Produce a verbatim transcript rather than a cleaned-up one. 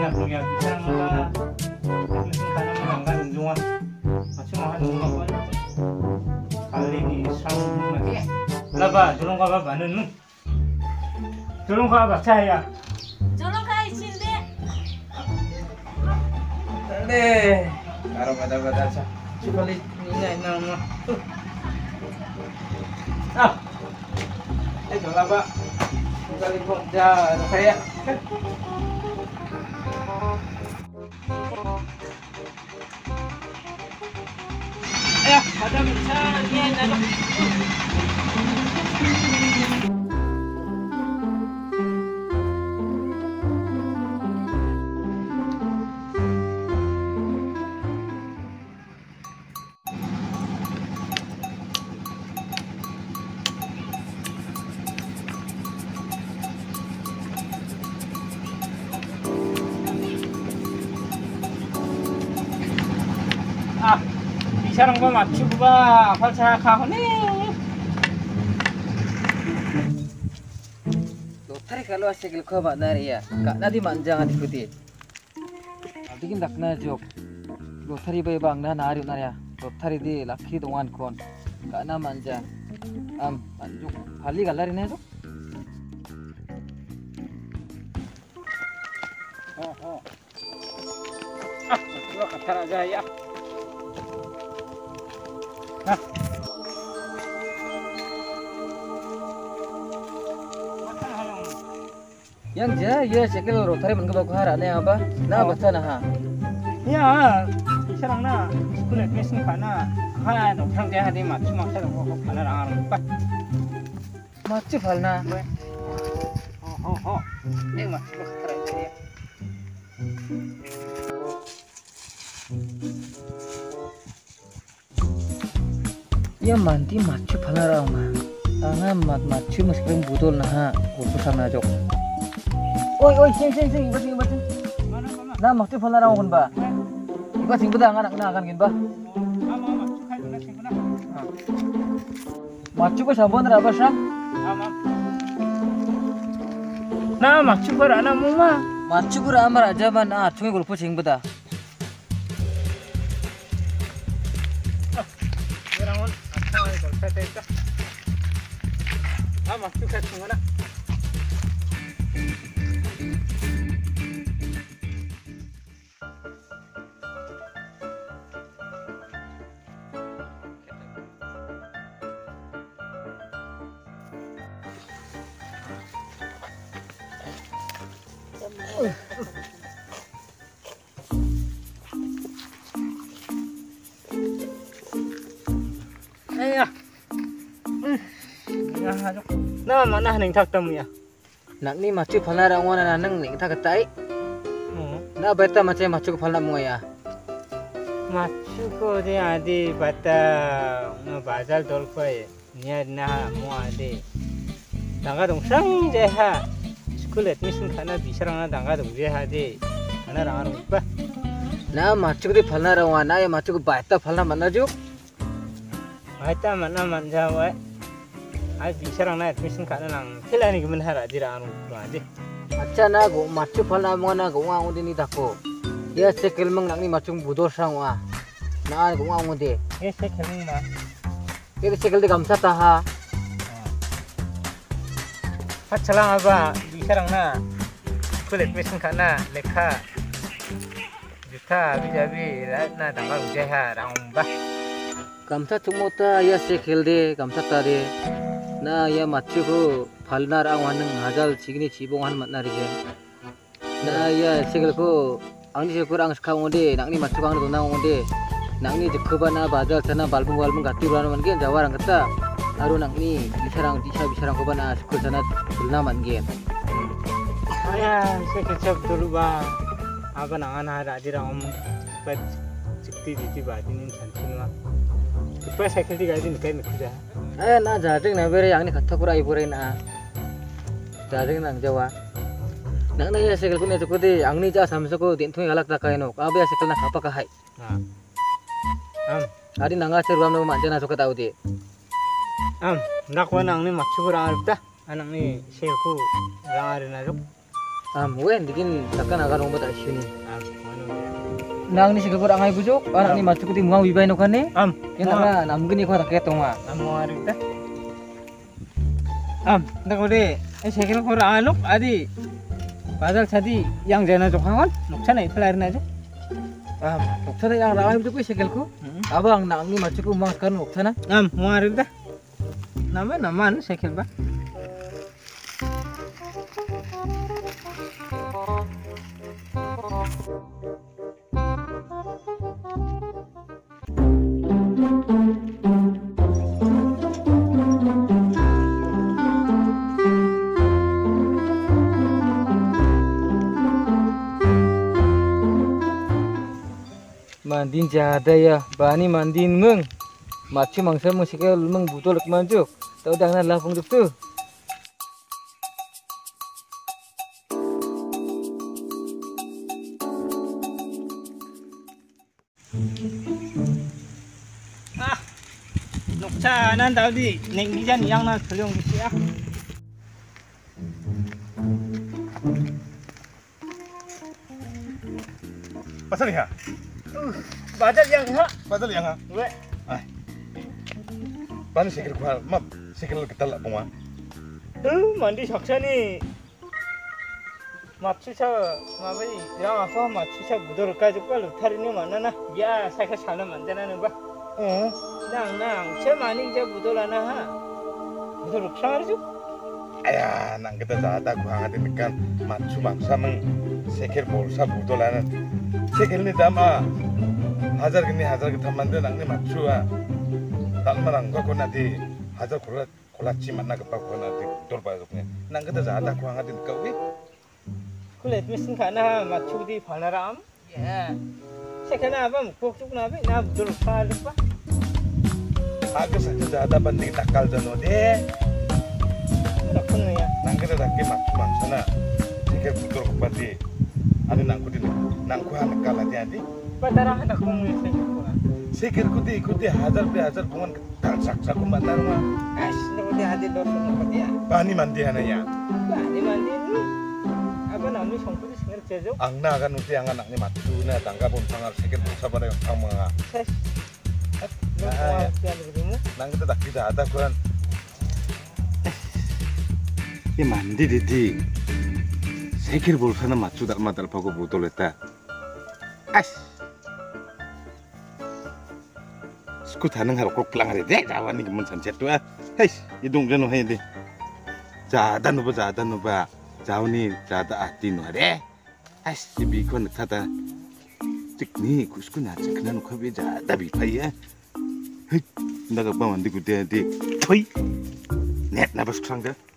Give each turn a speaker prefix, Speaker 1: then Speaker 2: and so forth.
Speaker 1: ya punya bicara maka mungkin karena menangkan unjungan macam mana unjungan kali ini sang lagi laba dorong kau apa nunu dorong kau apa saya
Speaker 2: Jolong kai sinde.
Speaker 1: deh karo pada pada aja sekali ini nama ah itu laba sekali kok jah kayak ya, ada misalnya ada. Ah, bicara ngomong macam apa? Apa cara kau ni?
Speaker 3: Lothari kalau asyik kau mana ya? Kak nadi manjang adi kuti. Nanti kita kena jok. Lothari bayi bang dah nari nari ya. Lothari di laki dongan kon. Kak na manja. Am anjuk hali galar ini jok.
Speaker 1: Oh oh. Ah, dua kata aja ya. Nah.
Speaker 3: Yang jah ya sekali Lothari mengkau kahar ane apa? Na baca nah.
Speaker 1: Ya, sekarang na sekolah mesin kana, kana dokter dia hadi macam macam kau kana rangan apa?
Speaker 3: Macam hal na.
Speaker 1: Oh oh oh. Ini macam kata aja ya.
Speaker 3: Ya manti macam hal orang mah. Tangan mat macam meskipun budol nah. Urusan sana jok. Oi oi sing sing sing baca baca.
Speaker 1: Mana mana?
Speaker 3: Na macam hal orang kan ba? Iba sing beda anak na kan gin ba?
Speaker 1: Ama ama, sukai dulu sih mana?
Speaker 3: Macam ko sabon ra ba sa?
Speaker 1: Ama. Nah, macam apa anak mama?
Speaker 3: Macam ko ra amar aja ban ah tungi gulpo sing beda.
Speaker 1: Orang on, apa yang kau kata itu? Ah, macam kata mana? Ayah, ya hajok. Nah mana nih tak temu ya?
Speaker 3: Nak ni macam hal orang wana nang ni kita katai. Na beta macam macam hal namu ya.
Speaker 1: Macam ko dia adi bata, no bazar dol ko ye. Niat na mu adi. Tangga dong sang jeha. Sekolah admission kana bicara na tangga dong jeha adi. Kana rangan apa?
Speaker 3: Na macam di hal orang wana ya macam beta hal nama mana juk?
Speaker 1: Bata mana manja wa. Ay bicara na admission kana nang kila ni gimana hara di rangan apa adi.
Speaker 3: Acha na go macam hal nama mana go ngau di ni tako. Ya sekil meng nak ni macam budol sang wa. Na go ngau di.
Speaker 1: Eh saya kena ma.
Speaker 3: Kiri sekil di gamsa taha.
Speaker 1: Pacalang apa bicara na. Sekolah admission kana lekha. Juta bijabi na tangga jeha rangan ba.
Speaker 3: Gamsa cumota ya sekil de gamsa tade. Na ya macam ko hal na orang wana ngajal cigini cibongan mat nari je. Na ya sekil ko angni sekil ang sekarang ode nak ni macam ang dona ode. Nak ni jekeba na bazar sana balbung balbung gati bulan man gen jawar ang kata. Aru nak ni bisarang bisa bisarang ko ba na sekil sana bulna man gen.
Speaker 1: Ayah saya kecap dulu ba. Apa nangan hara di rangan bat cikti cikti badinin santin ma. Supaya saya kira tiga ini kayak mikir
Speaker 3: Eh na jading na bere yang ni kata kurai pure na. Jading nang Jawa. Nang na ya sekil ko ni cukup di ang ni ja samso ko din thoi halak ta kaino. Abe ya sekil na kapa ka hai.
Speaker 1: Nah, am,
Speaker 3: Adi nanga ceruam no manja na suka tahu di.
Speaker 1: am, nak wana ang ni maksud orang ada, anang ni saya ku rangar na ruk.
Speaker 3: Am, wen dikin takkan akan obat asyuni.
Speaker 1: am manu
Speaker 3: Nang ni sikil ko angai bujok, anak ni macu kuti muang wibai no kan ni.
Speaker 1: am
Speaker 3: Yang nak nam gini ko taket tonga.
Speaker 1: am warik dah am dah kau deh eh sekali kau anuk adi bazar tadi yang jana jokangan nuksan itu lahir aja
Speaker 3: Am, oktana yang angai bujok ko sikil ko. Abang nang ni macu ko muang kan oktana.
Speaker 1: am warik dah nama nama sekali bah
Speaker 3: Mandin jada ya, bani mandin meng. Macu mangsa musikal meng butol kemanjuk. Tahu dah lah pung tu.
Speaker 1: ah nuksanan tadi nenggijan yang nak terjung di sini ah
Speaker 4: Pasal ya?
Speaker 1: bazar yang ha
Speaker 4: Pasal yang ha?
Speaker 1: we
Speaker 4: Ay. Paano sikil ko ha? Map, sikil kita lah puma.
Speaker 1: eh mandi sakshani 맞추셔 마바이 야 아빠 맞추셔 무도를 가지고 빨리 타리니 만나나 야 사이가 살면 안 되나는 봐
Speaker 4: Oh.
Speaker 1: 낭낭 제 많이 이제 무도라나 하 무도를 켜가지고
Speaker 4: Ayah, nang kita zada ko hangatin kan macu mangsa meng sikil bolsa budolanan. Sikil ni dama hajar gini hajar kita mande nang ni macu ah. Dalmarang ko nanti hajar kulat kulat ciman nak apa ko nanti dor bazuknya. Nang kita zada ko hangatin kau ni.
Speaker 1: 그래 미슨 가나 맞추기 바나람 예 세케나 아바 목적 나비 나 무도를 파를 봐
Speaker 4: Aku saja zada banding takal jano deh.
Speaker 1: 그렇군 야
Speaker 4: Nang kita dak macu mangsa na sikil butor ko pati. Ani nang ko din nang ko han kala jadi.
Speaker 1: 바다라 하나 공을 세겠구나
Speaker 4: Sikir ko di ikuti hajar pe hajar bungan ketal saksa ko mandar ma.
Speaker 1: 아씨 너 어디 하디 너 어디야
Speaker 4: Bani mandi hanaya.
Speaker 1: 아니 만디 아바 남이 성부지 생각 제조
Speaker 4: Ang na kan uti ang anak ni matu na tangga pun sangar sikit busa pada yang kamu nga.
Speaker 1: 세시 너
Speaker 4: 아, 예.
Speaker 1: 어떻게 하는 거지
Speaker 4: Nang kita tak kita ada kuran. Ini mandi didi. Sikir busa na matu tak matal pago botol eta. As. Sku tanang harap kok pelang hari deh jawan ni kemen sunset tu ah. Hei, hidung jano hai deh. Jada nuba jada nuba. Jauh ni jada ati nu deh. As, ibi ko nagtata. Cik ni kusku na cik na nuka bi jada bi pai ah. Hei, ndaga ba mandi ku deh deh. Choi. Net na bas kusang deh.